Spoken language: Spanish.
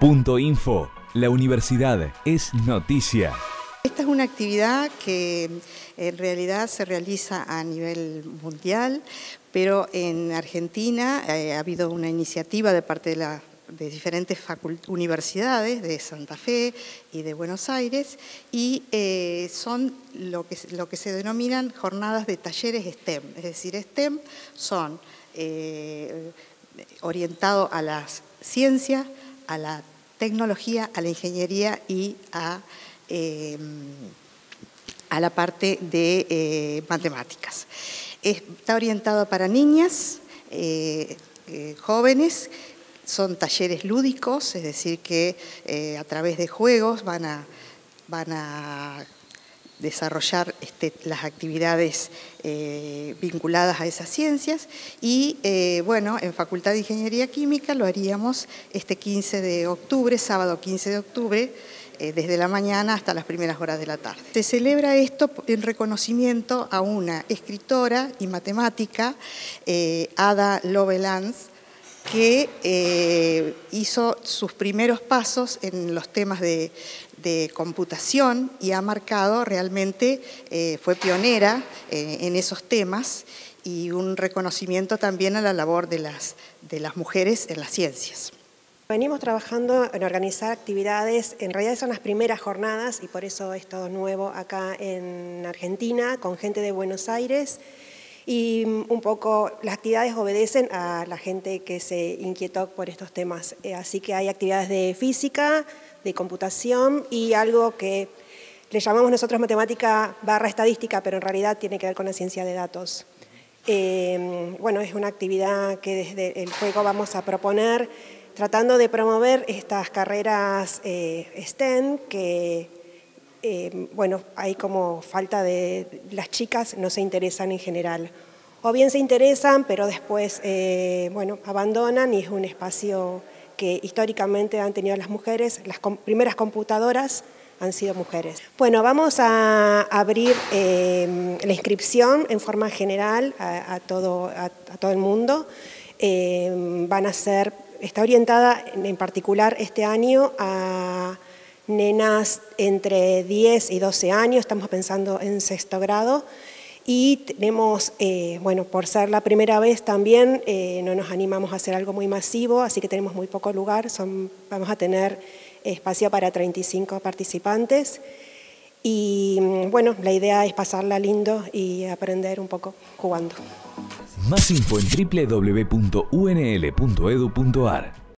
Punto.info. La universidad es noticia. Esta es una actividad que en realidad se realiza a nivel mundial, pero en Argentina ha habido una iniciativa de parte de diferentes universidades de Santa Fe y de Buenos Aires, y son lo que se denominan jornadas de talleres STEM. Es decir, STEM son orientados a las ciencias, a la tecnología, a la ingeniería y a la parte de matemáticas. Está orientado para niñas, jóvenes, son talleres lúdicos, es decir que a través de juegos van a desarrollar las actividades vinculadas a esas ciencias y bueno, en Facultad de Ingeniería Química lo haríamos este 15 de octubre, sábado 15 de octubre, desde la mañana hasta las primeras horas de la tarde. Se celebra esto en reconocimiento a una escritora y matemática, Ada Lovelace, que hizo sus primeros pasos en los temas de computación y ha marcado realmente, fue pionera en esos temas, y un reconocimiento también a la labor de las mujeres en las ciencias. Venimos trabajando en organizar actividades, en realidad son las primeras jornadas y por eso es todo nuevo acá en Argentina, con gente de Buenos Aires, y un poco las actividades obedecen a la gente que se inquietó por estos temas. Así que hay actividades de física, de computación y algo que le llamamos nosotros matemática / estadística, pero en realidad tiene que ver con la ciencia de datos. Bueno, es una actividad que desde el juego vamos a proponer tratando de promover estas carreras STEM que, bueno, hay como falta de... Las chicas no se interesan en general, o bien se interesan, pero después, bueno, abandonan, y es un espacio que históricamente han tenido las mujeres. Las primeras computadoras han sido mujeres. Bueno, vamos a abrir la inscripción en forma general a todo el mundo. Está orientada en particular este año a nenas entre 10 y 12 años, estamos pensando en sexto grado, y tenemos, bueno, por ser la primera vez también, no nos animamos a hacer algo muy masivo, así que tenemos muy poco lugar, vamos a tener espacio para 35 participantes, y bueno, la idea es pasarla lindo y aprender un poco jugando. Más info en www.unl.edu.ar.